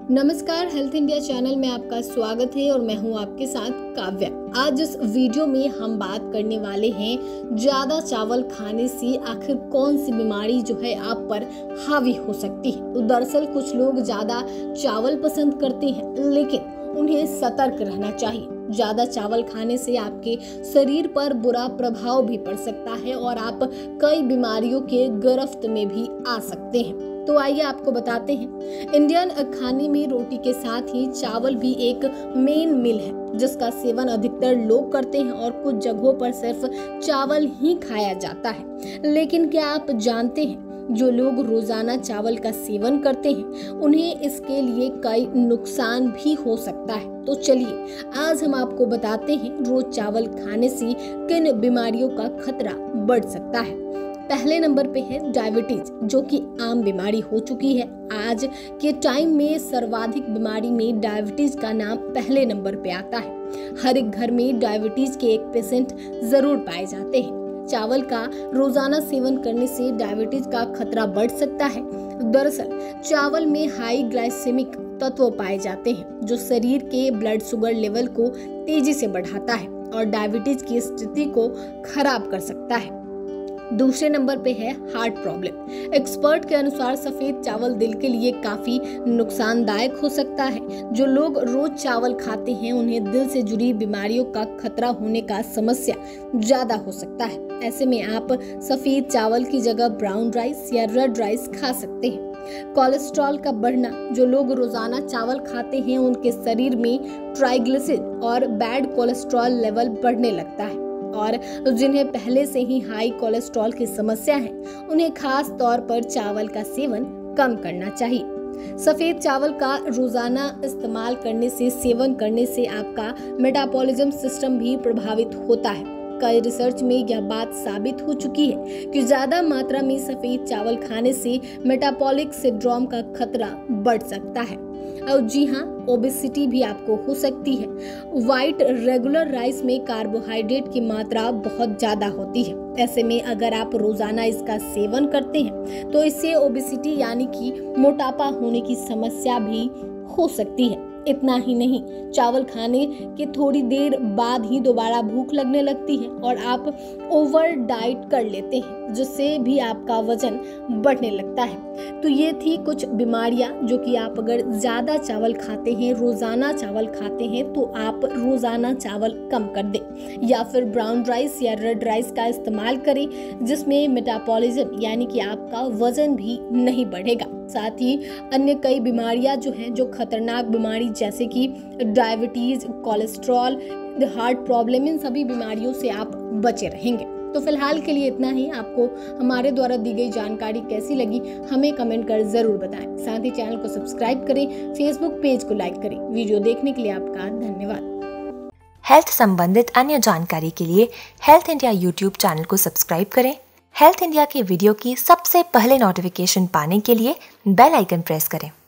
नमस्कार, health India channel में आपका स्वागत है और मैं हूं आपके साथ काव्या। आज इस वीडियो में हम बात करने वाले हैं ज्यादा चावल खाने से आखिर कौन सी बीमारी जो है आप पर हावी हो सकती है। तो दरअसल कुछ लोग ज्यादा चावल पसंद करते हैं, लेकिन उन्हें सतर्क रहना चाहिए। ज्यादा चावल खाने से आपके शरीर पर बुरा प्रभाव भी पड़ सकता है और आप कई बीमारियों के गिरफ्त में भी आ सकते हैं। तो आइए आपको बताते हैं। इंडियन खाने में रोटी के साथ ही चावल भी एक मेन मील है, जिसका सेवन अधिकतर लोग करते हैं और कुछ जगहों पर सिर्फ चावल ही खाया जाता है। लेकिन क्या आप जानते हैं, जो लोग रोजाना चावल का सेवन करते हैं उन्हें इसके लिए कई नुकसान भी हो सकता है। तो चलिए आज हम आपको बताते हैं रोज चावल खाने से किन बीमारियों का खतरा बढ़ सकता है। पहले नंबर पे है डायबिटीज, जो कि आम बीमारी हो चुकी है। आज के टाइम में सर्वाधिक बीमारी में डायबिटीज का नाम पहले नंबर पे आता है। हर एक घर में डायबिटीज के एक पेशेंट जरूर पाए जाते हैं। चावल का रोजाना सेवन करने से डायबिटीज का खतरा बढ़ सकता है। दरअसल चावल में हाई ग्लाइसेमिक तत्व पाए जाते हैं, जो शरीर के ब्लड शुगर लेवल को तेजी से बढ़ाता है और डायबिटीज की स्थिति को खराब कर सकता है। दूसरे नंबर पे है हार्ट प्रॉब्लम। एक्सपर्ट के अनुसार सफेद चावल दिल के लिए काफी नुकसानदायक हो सकता है। जो लोग रोज चावल खाते हैं उन्हें दिल से जुड़ी बीमारियों का खतरा होने का समस्या ज्यादा हो सकता है। ऐसे में आप सफेद चावल की जगह ब्राउन राइस या रेड राइस खा सकते हैं। कोलेस्ट्रॉल का बढ़ना, जो लोग रोजाना चावल खाते हैं उनके शरीर में ट्राइग्लिसराइड और बैड कोलेस्ट्रॉल लेवल बढ़ने लगता है, और जिन्हें पहले से ही हाई कोलेस्ट्रॉल की समस्या है उन्हें खास तौर पर चावल का सेवन कम करना चाहिए। सफेद चावल का रोजाना इस्तेमाल करने से सेवन करने से आपका मेटाबॉलिज्म सिस्टम भी प्रभावित होता है। कई रिसर्च में यह बात साबित हो चुकी है कि ज्यादा मात्रा में सफेद चावल खाने से मेटाबॉलिक सिंड्रोम का खतरा बढ़ सकता है। और जी हाँ, ओबेसिटी भी आपको हो सकती है। व्हाइट रेगुलर राइस में कार्बोहाइड्रेट की मात्रा बहुत ज्यादा होती है। ऐसे में अगर आप रोजाना इसका सेवन करते हैं तो इससे ओबेसिटी यानी कि मोटापा होने की समस्या भी हो सकती है। इतना ही नहीं, चावल खाने के थोड़ी देर बाद ही दोबारा भूख लगने लगती है और आप ओवर डाइट कर लेते हैं, जिससे भी आपका वजन बढ़ने लगता है। तो ये थी कुछ बीमारियां जो कि आप अगर ज्यादा चावल खाते हैं, रोजाना चावल खाते हैं, तो आप रोजाना चावल कम कर दें या फिर ब्राउन राइस या रेड राइस का इस्तेमाल करें, जिसमें मेटाबॉलिज्म यानी कि आपका वजन भी नहीं बढ़ेगा। साथ ही अन्य कई बीमारियां जो हैं, जो खतरनाक बीमारी जैसे कि डायबिटीज, कोलेस्ट्रॉल, हार्ट प्रॉब्लम, इन सभी बीमारियों से आप बचे रहेंगे। तो फिलहाल के लिए इतना ही। आपको हमारे द्वारा दी गई जानकारी कैसी लगी हमें कमेंट कर जरूर बताएं। साथ ही चैनल को सब्सक्राइब करें, फेसबुक पेज को लाइक करें। वीडियो देखने के लिए आपका धन्यवाद। हेल्थ संबंधित अन्य जानकारी के लिए हेल्थ इंडिया यूट्यूब चैनल को सब्सक्राइब करें। हेल्थ इंडिया के वीडियो की सबसे पहले नोटिफिकेशन पाने के लिए बेल आइकन प्रेस करें।